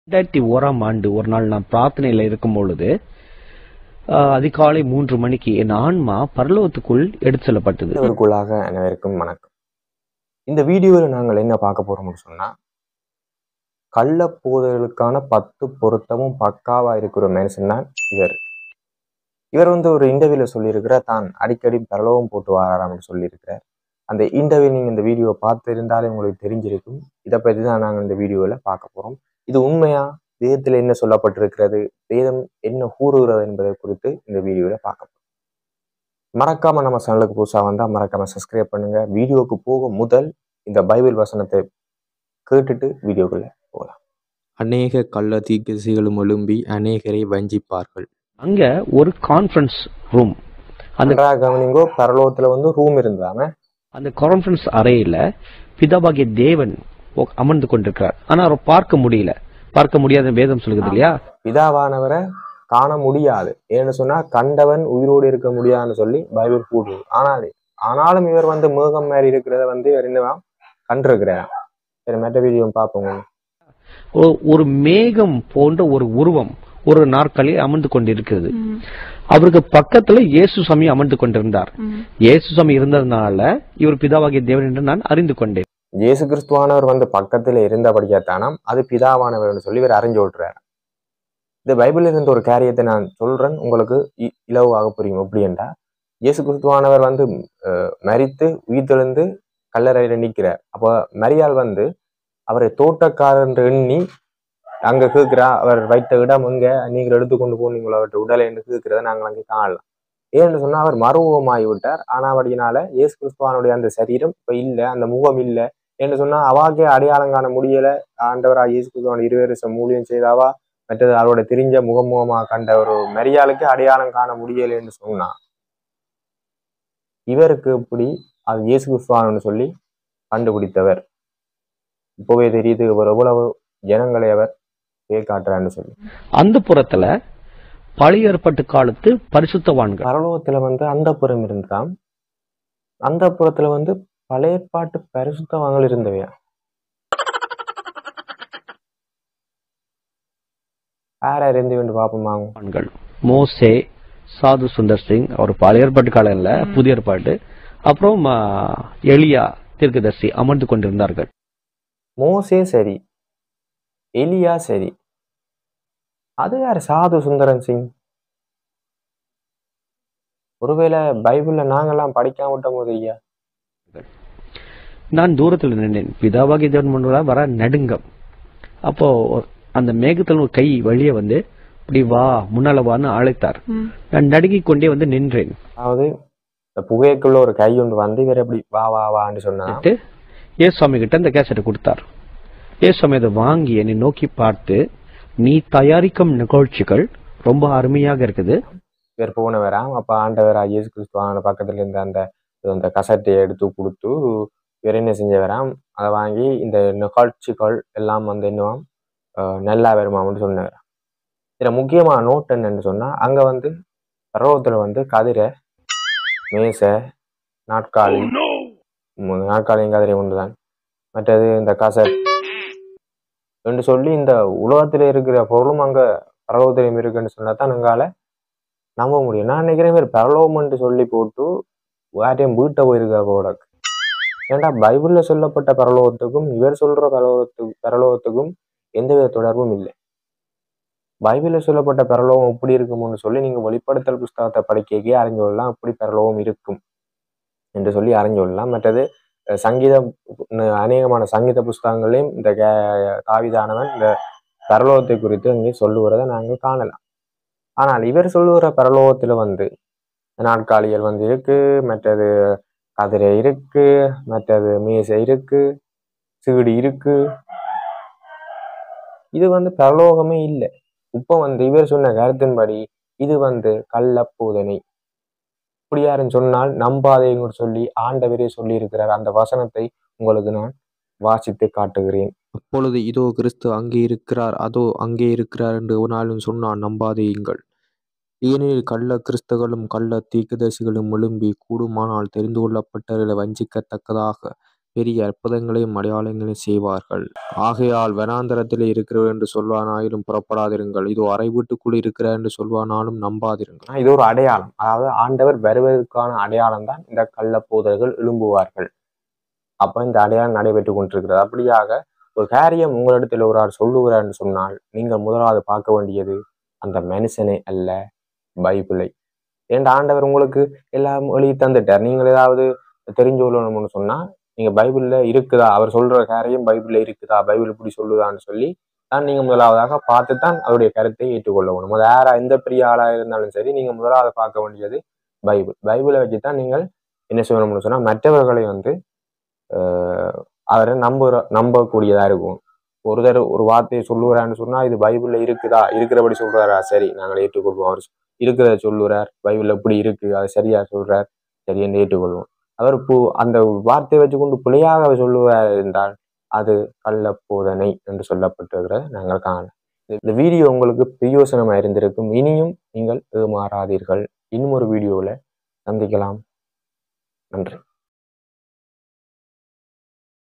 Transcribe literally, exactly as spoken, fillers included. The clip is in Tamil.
இரண்டாயிரத்தி ஓராம் ஆண்டு ஒரு நாள் நான் பிரார்த்தனையில இருக்கும் பொழுது ஆஹ், அதிகாலை மூன்று மணிக்கு என் ஆன்மா பரலோகத்துக்குள் எடுத்து செல்லப்பட்டது. இதற்குள்ளாக அனைவருக்கும் வணக்கம். இந்த வீடியோவில் நாங்கள் என்ன பார்க்க போறோம்னு சொன்னா, கள்ள போதலுக்கான பத்து பொருத்தமும் பக்காவா இருக்கிற மனுஷன் தான் இவர். இவர் வந்து ஒரு இன்டர்வியூல சொல்லியிருக்கிறார், தான் அடிக்கடி பரலோகம் போட்டு வராராம்னு சொல்லியிருக்கிறார். அந்த இன்டர்வியூ நீங்க இந்த வீடியோ பார்த்து இருந்தாலே உங்களுக்கு தெரிஞ்சிருக்கும். இதை பற்றி தான் நாங்கள் இந்த வீடியோவில் பார்க்க போறோம். இது உண்மையா, வேதத்தில் என்ன சொல்லப்பட்டிருக்கிறது, வேதம் என்ன கூறுகிறது என்பதை குறித்து இந்த வீடியோவில் பார்க்க போறோம். மறக்காம நம்ம சேனலுக்கு புதுசாக வந்தா மறக்காம சப்ஸ்கிரைப் பண்ணுங்க. வீடியோக்கு போக முதல் இந்த பைபிள் வசனத்தை கேட்டுட்டு வீடியோக்குள்ள போகலாம். அநேக கள்ள தீர்க்கதரிசிகளும் எழும்பி அநேகரை வஞ்சிப்பார்கள். அங்க ஒரு கான்ஃபரன்ஸ் ரூம், அந்த நன்றாக கவனிங்கோ, பரலோகத்துல வந்து ரூம் இருந்தாம அந்த கான்ஃபரன்ஸ் அறையில பிதாபாகிய தேவன் உக்- அமர்ந்து கொண்டிருக்கிறார். ஆனா அவரை பார்க்க முடியல, பார்க்க முடியாத வேதம் சொல்லுது இல்லையா? பிதாவானவரை காண முடியாது. ஏன்னு சொன்னா கண்டவன் உயிரோடு இருக்க முடியாதுன்னு சொல்லி பைபிள் கூடுது. ஆனால் ஆனாலும் இவர் வந்து மேகம் மாதிரி இருக்கிறத வந்து இவர் என்னவா கண்டிருக்கிறார். சரி, மற்ற வீடியோ பார்ப்போங்க. ஒ- ஒரு மேகம் போன்ற ஒரு உருவம் ஒரு நாற்காலியில் அமர்ந்து கொண்டிருக்கிறது. அவருக்கு பக்கத்துல இயேசு சாமி அமர்ந்து கொண்டிருந்தார். இயேசு சாமி இருந்ததுனால இவர் பிதாவாகிய தேவன் என்று நான் அறிந்து கொண்டேன். இயேசு கிறிஸ்துவானவர் வந்து பக்கத்துல இருந்தபடியாத்தானாம் அது பிதாவானவர்னு சொல்லி இவர் அறிஞ்சு விட்டுறாரு. இந்த பைபிள்ல இருந்த ஒரு காரியத்தை நான் சொல்றேன், உங்களுக்கு இ- இலவாக புரியும். எப்படி என்றா, இயேசு கிறிஸ்துவானவர் வந்து அஹ், மரித்து உயிர்த்தெழுந்து கல்லறையில நிற்கிறார். அப்போ மரியாள் வந்து அவரை தோட்டக்காரர் என்று எண்ணி அங்க கேட்கிறா, அவர் வைத்த இடம் எங்க, நீங்கள் எடுத்துக்கொண்டு போனீங்களோ அவர்கிட்ட உடலை என்று கேட்கிறத நாங்கள் அங்கே காணலாம். ஏன்னு சொன்னா அவர் மறுமுகமாகி விட்டார். ஆனாபடியினால இயேசு கிறிஸ்துவானுடைய அந்த சரீரம் இப்ப இல்ல, அந்த முகம் இல்ல என்று சொன்னா அவாக்கே அடையாளம் காண முடியல. ஆண்டவரா இயேசு கிறிஸ்துவான இருவரிசம் ஊழியம் செய்தாவா, மற்றது அவரோட தெரிஞ்ச முகமுகமாக கண்ட ஒரு மரியாளுக்கு அடையாளம் காண முடியல என்று சொன்னா, இவருக்கு இப்படி அது இயேசு கிறிஸ்துவானு சொல்லி கண்டுபிடித்தவர். இப்பவே தெரியுது இவர் எவ்வளவு ஜனங்களை அவர் பேர் காட்டுறான்னு சொல்லி. அந்த புறத்துல பழைய ஏற்பாட்டு காலத்து பரிசுத்தவான்கள், பரலோகத்துல வந்து அந்தப்புறம் இருந்தாம். அந்த புறத்துல வந்து பழைய பாட்டு பரிசுத்தவான்கள் இருந்தவையா. யார் யார் இருந்து வேண்டு பார்ப்போமாங்க. வான்கள், மோசே, சாது சுந்தர் சிங், அவர் பழைய ஏற்பாட்டு காலம் இல்ல, புதிய ஏற்பாட்டு. அப்புறம் ஆ, எலியா தீர்க்கதரிசி அமர்ந்து கொண்டிருந்தார்கள். மோசே சரி, எலியா சரி, அது யார் சாது சுந்தரன் சிங்? ஒருவேளை பைபிள்ல நாங்கெல்லாம் படிக்காம விட்ட போது ஐயா. நான் தூரத்துல நின்றேன். பிதாவாகிய தேவன் முன்னால வர நடுங்கம். அப்போ அந்த மேகத்துல ஒரு கை வெளியே வந்து இப்படி வா, முன்னால வான்னு அழைத்தார். நான் நடுங்கிக் கொண்டே வந்து நின்றேன். அதாவது இந்த புகைக்குள்ள ஒரு கை ஒன்று வந்து இவர் எப்படி வா வா வான்னு சொன்னா, ஏசு சுவாமி கிட்ட அந்த கேசட்டை கொடுத்தார். ஏசு சுவாமி அதை வாங்கி என்னை நோக்கி பார்த்து, நீ தயாரிக்கும் நிகழ்ச்சிகள் ரொம்ப அருமையாக இருக்குது. இவர் போனவராம். அப்ப ஆண்டவரா இயேசு கிறிஸ்துவான பக்கத்துல இருந்த அந்த அந்த கசட்டையை எடுத்து கொடுத்து இவர் என்ன செஞ்சவராம், அதை வாங்கி இந்த நிகழ்ச்சிகள் எல்லாம் வந்து என்னவாம் அஹ் நல்லா வருமாம்னு சொன்னவர். இதுல முக்கியமான நோட் என்னன்னு சொன்னா, அங்க வந்து பரவத்துல வந்து கதிரை, மேசை, நாட்காலி, உம், நாட்காலியும் கதிரை ஒன்றுதான், மற்றது இந்த கசட் என்று சொல்லி இந்த உலகத்துல இருக்கிற பொருளும் அங்க பரலோகத்திலையும் இருக்குன்னு சொன்னா தான் எங்கால நம்ப முடியும். நான் நினைக்கிறேன் பேர் பரலோகம்னு சொல்லி போட்டு யாரையும் வீட்டை போயிருக்கிற போட. ஏன்டா பைபிள்ல சொல்லப்பட்ட பரலோகத்துக்கும் இவர் சொல்ற பரலோகத்துக்கு பரலோகத்துக்கும் எந்தவித தொடர்பும் இல்லை. பைபிள்ல சொல்லப்பட்ட பரலோகம் எப்படி இருக்கும்னு சொல்லி நீங்க வெளிப்படுத்தல் புஸ்தகத்தை படிக்கவே அறிஞ்சு கொள்ளலாம், எப்படி பரலோகம் இருக்கும் என்று சொல்லி அறிஞ்சு கொள்ளலாம். மற்றது அஹ், சங்கீதம், அஹ், அநேகமான சங்கீத புஸ்தகங்களையும் இந்த கே- தாவீதானவன் இந்த பரலோகத்தை குறித்து அங்கே சொல்லுகிறத நாங்கள் காணலாம். ஆனால் இவர் சொல்லுகிற பரலோகத்துல வந்து நாட்காலிகள் வந்து இருக்கு, மற்றது கதிரை இருக்கு, மற்றது மேசை இருக்கு, சீடி இருக்கு. இது வந்து பரலோகமே இல்லை. இப்ப வந்து இவர் சொன்ன கருத்தின்படி இது வந்து கள்ள போதனை. இப்படி யாருன்னு சொன்னால் நம்பாதேன்னு சொல்லி ஆண்டவரே சொல்லி இருக்கிறார். அந்த வசனத்தை உங்களுக்கு நான் வாசித்து காட்டுகிறேன். அப்பொழுது இதோ கிறிஸ்து அங்கே இருக்கிறார், அதோ அங்கே இருக்கிறார் என்று எவனாலும் சொன்னான் நம்பாதேயுங்கள். ஏனெனில் கள்ள கிறிஸ்துகளும் கள்ள தீர்க்கதரிசிகளும் எழும்பி கூடுமானால் தெரிந்து கொள்ளப்பட்டவர்களை வஞ்சிக்கத்தக்கதாக பெரிய அற்புதங்களையும் அடையாளங்களையும் செய்வார்கள். ஆகையால் வனாந்தரத்திலே இருக்கிறவர் என்று சொல்வானாயிலும் புறப்படாதிருங்கள், இதோ அறை வீட்டுக்குள் இருக்கிறார் என்று சொல்வானாலும் நம்பாதிருங்கள். இது ஒரு அடையாளம், அதாவது ஆண்டவர் வருவதற்கான அடையாளம் தான் இந்த கள்ளப்போதர்கள் எழும்புவார்கள். அப்ப இந்த அடையாளம் நடைபெற்று கொண்டிருக்கிறது. அப்படியாக ஒரு காரியம் உங்களிடத்தில் ஒரு ஆள் சொல்லுகிறார் என்று சொன்னால் நீங்கள் முதலாவது பார்க்க வேண்டியது அந்த மனுஷனை அல்ல, பைபிளை. ஏன் ஆண்டவர் உங்களுக்கு எல்லாம் எழுதி தந்துட்டார். நீங்கள் ஏதாவது தெரிஞ்சு கொள்ளணும்னு சொன்னா நீங்க பைபிள்ல இருக்குதா, அவர் சொல்ற காரியம் பைபிள்ல இருக்குதா, பைபிள் இப்படி சொல்லுதான்னு சொல்லி தான் நீங்க முதலாவதாக பார்த்து தான் அவருடைய கருத்தை ஏற்றுக்கொள்ள வேணும். அது யாரா எந்த பெரிய ஆளா இருந்தாலும் சரி, நீங்க முதலாவது பார்க்க வேண்டியது பைபிள். பைபிளை வச்சுதான் நீங்கள் என்ன செய்யணும்னு சொன்னா மற்றவர்களை வந்து ஆஹ் அவரை நம்புற நம்பக்கூடியதா இருக்கும். ஒரு தடவை ஒரு வார்த்தையை சொல்லுறான்னு சொன்னா இது பைபிள்ல இருக்குதா, இருக்கிறபடி சொல்றாரா, சரி நாங்கள் ஏற்றுக்கொள்வோம். அவர் இருக்கிறத சொல்லுறார், பைபிள் எப்படி இருக்கு, அது சரியா சொல்றார், சரி என்று ஏற்றுக்கொள்வோம். அவர் பூ அந்த வார்த்தையை வச்சுக்கொண்டு பிழையாக சொல்லுவார் என்றால் அது கள்ள போதனை என்று சொல்லப்பட்டிருக்கிறத நாங்கள் காணலாம். இந்த வீடியோ உங்களுக்கு பிரயோசனமா இருந்திருக்கும். இனியும் நீங்கள் ஏமாறாதீர்கள். இன்னும் ஒரு வீடியோவில் சந்திக்கலாம். நன்றி.